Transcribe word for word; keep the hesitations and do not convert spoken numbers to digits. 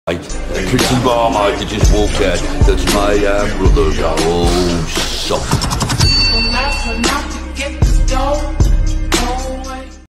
A pretty barmaid to just walk out, that's my um, brother go, oh, soft.